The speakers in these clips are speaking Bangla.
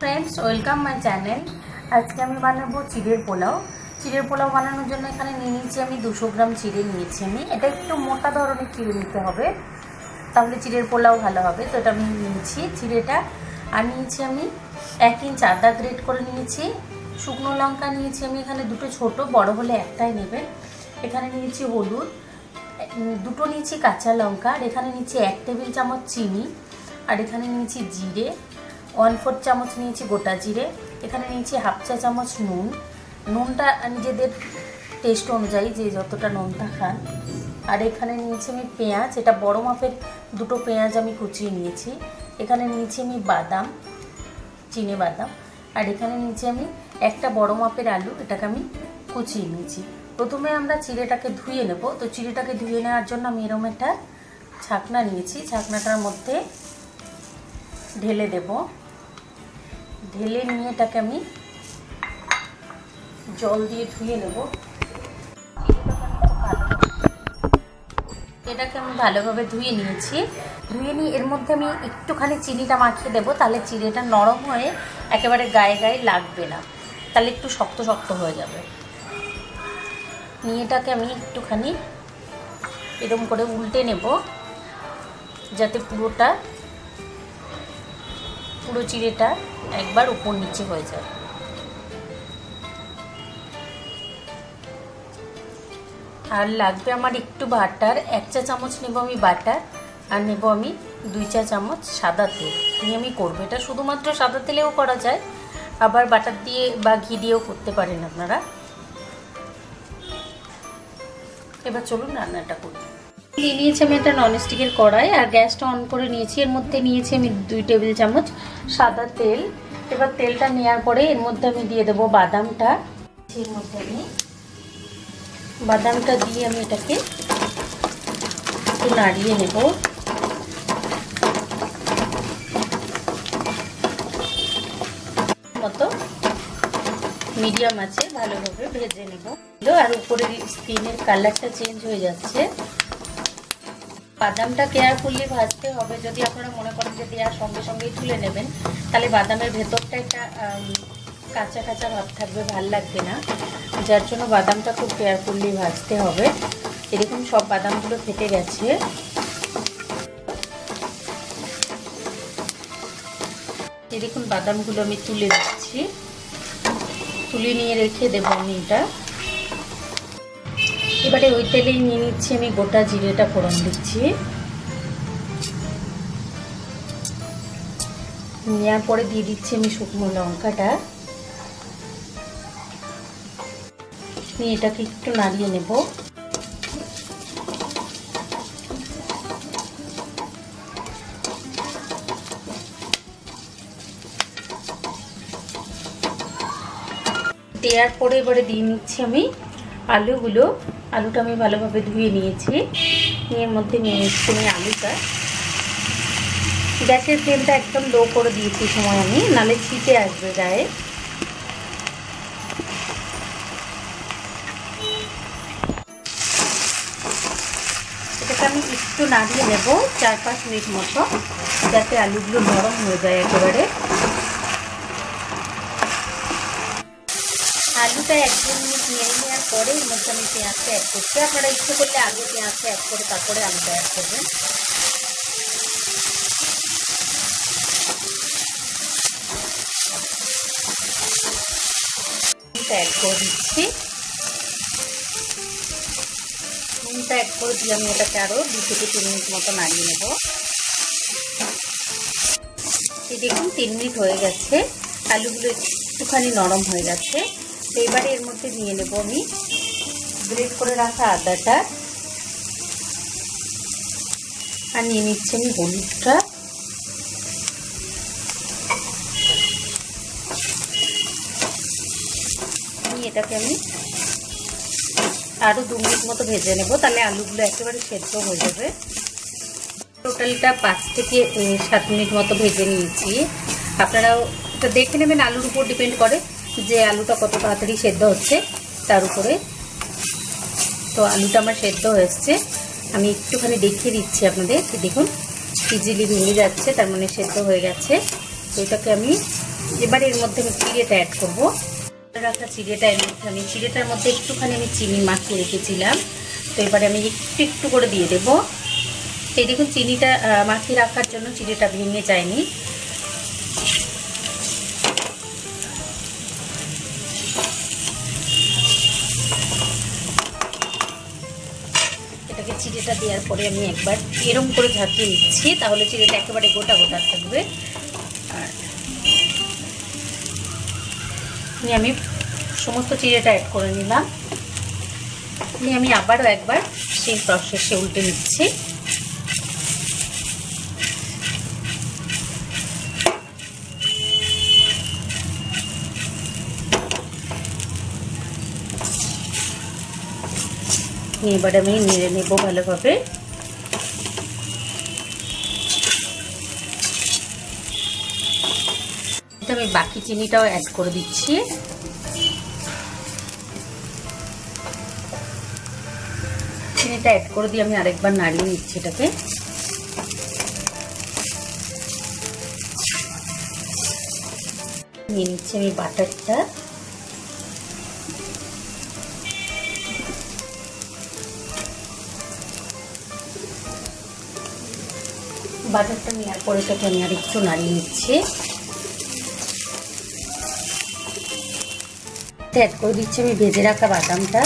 Friends welcome my channel. आज के আমি বানাবো চিড়ের পোলাও। চিড়ের পোলাও বানানোর জন্য এখানে নিয়ে নিয়েছি আমি 200 গ্রাম চিড়ে নিয়েছি। আমি এটা একটু মোটা ধরনের চিড়ে নিতে হবে, তাহলে চিড়ের পোলাও ভালো হবে। তো এটা আমি নিয়েছি চিড়েটা। আর নিয়েছি আমি 1 ইঞ্চ আদা গ্রেট করে নিয়েছি। শুকনো লঙ্কা নিয়েছি আমি এখানে দুটো, ছোট বড় হলে একটাই নেবেন। এখানে নিয়েছি হলুদ, দুটো নিয়েছি কাঁচা লঙ্কা। আর এখানে নিয়েছি 1 টেবিল চামচ চিনি। আর এখানে নিয়েছি জিরে 1/4 চামচ নিয়েছি গোটা জিরে। এখানে নিয়েছি 1/2 চা চামচ নুন। নুনটা নিজেদের টেস্ট অনুযায়ী যে যতটা নুনটা খান। আর এখানে নিয়েছি আমি পেঁয়াজ, এটা বড় মাপের দুটো পেঁয়াজ আমি কুচিয়ে নিয়েছি। এখানে নিয়েছি আমি বাদাম, চিনে বাদাম। আর এখানে নিয়েছি আমি একটা বড় মাপের আলু, এটাকে আমি কুচিয়ে নিয়েছি। প্রথমে আমরা চিড়েটাকে ধুয়ে নেব। তো চিড়েটাকে ধুয়ে নেওয়ার জন্য আমি এরকম একটা ছাকনা নিয়েছি। ছাকনাটার মধ্যে ঢেলে দেব। ঢেলে নিয়ে এটাকে আমি জল দিয়ে ধুয়ে নেব। এটাকে আমি ভালোভাবে ধুয়ে নিয়েছি। ধুয়ে নিয়ে এর মধ্যে আমি একটুখানি চিনিটা মাখিয়ে দেবো, তাহলে চিড়েটা নরম হয়ে একেবারে গায়ে গায়ে লাগবে না, তাহলে একটু শক্ত শক্ত হয়ে যাবে। নিয়ে এটাকে আমি একটুখানি এরকম করে উল্টে নেব, যাতে পুরো চিড়েটা একবার উপর নিচে হয়ে যায়। আর লাগবে আমার একটু বাটার, 1 চা চামচ নেব আমি বাটার। আর নেব আমি 2 চা চামচ সাদা তেল। নিয়ে আমি করবো এটা শুধুমাত্র সাদা তেলেও করা যায়, আবার বাটার দিয়ে বা ঘি দিয়েও করতে পারেন আপনারা। এবার চলুন রান্নাটা করি। নিয়ে নিয়েছি আমি একটা ননস্টিকের কড়াই, আর গ্যাসটা অন করে নিয়েছি। এর মধ্যে নিয়েছি আমি 2 টেবিল চামচ সাদা তেল। এবার তেলটা নেওয়ার পরে এর মধ্যে আমি দিয়ে দেবো বাদামটা। এর মধ্যে আমি বাদামটা দিয়ে আমি এটাকে একটু নাড়িয়ে নেব। মতো মিডিয়াম আছে ভালোভাবে ভেজে নেব। আর উপরের স্কিনের কালারটা চেঞ্জ হয়ে যাচ্ছে। বাদামটা কেয়ারফুলি ভাজতে হবে। যদি আপনারা মনে করেন যে দেওয়ার সঙ্গে সঙ্গেই তুলে নেবেন, তাহলে বাদামের ভেতরটা একটা কাঁচা কাঁচা ভাব থাকবে, ভাল লাগবে না। যার জন্য বাদামটা খুব কেয়ারফুলি ভাজতে হবে। এরকম সব বাদামগুলো ফেটে গেছে। এরকম বাদামগুলো আমি তুলে দিচ্ছি। তুলে নিয়ে রেখে দেবো আমি এটা। এবারে ওই তেলেই নিয়ে নিচ্ছি আমি গোটা জিরেটা ফোড়ন দিচ্ছি। নেওয়ার পরে দিয়ে দিচ্ছি আমি শুকনো লঙ্কাটা। নিয়ে এটাকে একটু নাড়িয়ে নেব। দেওয়ার পরে এবারে দিয়ে নিচ্ছি আমি আলুগুলো। আলুটা আমি ভালোভাবে ধুয়ে নিয়েছি। এর মধ্যে নিয়ে নিচ্ছি আমি আলুটা। গ্যাসের ফ্লেমটা একদম লো করে দিয়েছি সময় আমি, নালে ছিটে আসবে গায়ে। এটাকে আমি একটু নাড়িয়ে নেব 4-5 মিনিট মতো, যাতে আলুগুলো নরম হয়ে যায় একেবারে। আলুটা 1-2 মিনিট নেড়ে নেওয়ার পরে এর মধ্যে আমি পেঁয়াজটা অ্যাড করছি। আপনারা ইচ্ছে করলে আগে পেঁয়াজটা অ্যাড করে তারপরে আলুটা অ্যাড করবেন। অ্যাড করে দিচ্ছি। নুনটা অ্যাড করে দিয়ে আমি এটাকে আরও 2 থেকে 3 মিনিট মতো নাড়িয়ে নেব। এই দেখুন 3 মিনিট হয়ে গেছে, আলুগুলো একটুখানি নরম হয়ে গেছে। তো এবারে এর মধ্যে নিয়ে নেব আমি গ্রেট করে রাখা আদাটা। আর নিয়ে নিচ্ছি আমি হলুদটা। এটাকে আমি আরও 2 মিনিট মতো ভেজে নেব, তাহলে আলুগুলো একেবারে সেদ্ধ হয়ে যাবে। টোটালটা 5 থেকে 7 মিনিট মতো ভেজে নিয়েছি। আপনারাও এটা দেখে নেবেন, আলুর উপর ডিপেন্ড করে যে আলুটা কত তাড়াতাড়ি সেদ্ধ হচ্ছে তার উপরে। তো আলুটা আমার সেদ্ধ হয়ে এসছে। আমি একটুখানি দেখিয়ে দিচ্ছি আপনাদের। দেখুন ইজিলি ভেঙে যাচ্ছে, তার মানে সেদ্ধ হয়ে গেছে। তো এটাকে আমি এবারে এর মধ্যে আমি চিড়েটা অ্যাড করবো। রাখা চিড়েটা এর মধ্যে আমি চিড়েটার মধ্যে একটুখানি আমি চিনি মাখিয়ে রেখেছিলাম, তো এবারে আমি একটু একটু করে দিয়ে দেবো। এই দেখুন চিনিটা মাখিয়ে রাখার জন্য চিড়েটা ভেঙে যায়নি। এটাকে চিড়েটা দেওয়ার পরে আমি একবার এরম করে ঝাঁকিয়ে নিচ্ছি, তাহলে চিড়েটা একেবারে গোটা গোটা থাকবে। আর আমি সমস্ত চিড়েটা অ্যাড করে নিলাম। আমি আবারও একবার সেই প্রসেসে উল্টে নিচ্ছি। এবার আমি নেড়ে নেব ভালোভাবে। আমি বাকি চিনিটাও অ্যাড করে দিচ্ছি। চিনিটা অ্যাড করে দিয়ে আমি আরেকবার নাড়িয়ে নিচ্ছি এটাকে। নিয়ে নিচ্ছি আমি বাটারটা। বাটারটা নেওয়ার পরে এটাকে আমি আর একটু নাড়িয়ে নিচ্ছি। অ্যাড করে দিচ্ছি আমি ভেজে রাখা বাদামটা।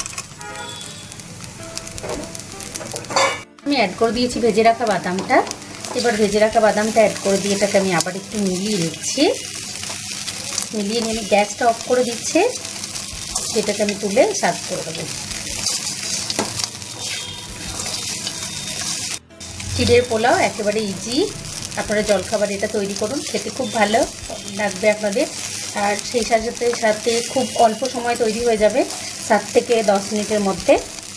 আমি অ্যাড করে দিয়েছি ভেজে রাখা বাদামটা। এবার ভেজে রাখা বাদামটা অ্যাড করে দিয়ে এটাকে আমি আবার একটু মিলিয়ে নিচ্ছি। মিলিয়ে নিয়ে আমি গ্যাসটা অফ করে দিচ্ছি। সেটাকে আমি তুলে সার্ভ করে দেবো। চিড়ের পোলাও একেবারে ইজি। আপনারা জলখাবার এটা তৈরি করুন, খেতে খুব ভালো লাগবে আপনাদের। আর সেই সাথে সাথে খুব অল্প সময় তৈরি হয়ে যাবে, 7 থেকে 10 মিনিটের মধ্যে।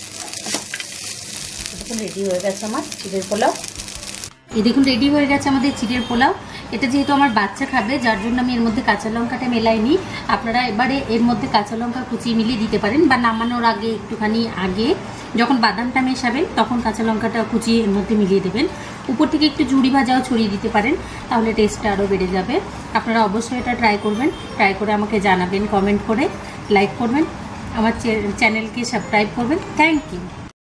দেখুন রেডি হয়ে গেছে আমার চিড়ের পোলাও। এই দেখুন রেডি হয়ে গেছে আমাদের চিড়ের পোলাও। এটা যেহেতু আমার বাচ্চা খাবে, যার জন্য আমি এর মধ্যে কাঁচা লঙ্কাটা মেলাইনি। আপনারা এবারে এর মধ্যে কাঁচা লঙ্কা কুচিয়ে মিলিয়ে দিতে পারেন, বা নামানোর আগে একটুখানি আগে যখন বাদামটা মেশাবেন তখন কাঁচা লঙ্কাটা কুচিয়ে এর মধ্যে মিলিয়ে দেবেন। উপর থেকে একটু ঝুড়ি ভাজাও ছড়িয়ে দিতে পারেন, তাহলে টেস্টটা আরও বেড়ে যাবে। আপনারা অবশ্যই এটা ট্রাই করবেন। ট্রাই করে আমাকে জানাবেন, কমেন্ট করে, লাইক করবেন, আমার চ্যানেলকে সাবস্ক্রাইব করবেন। Thank you.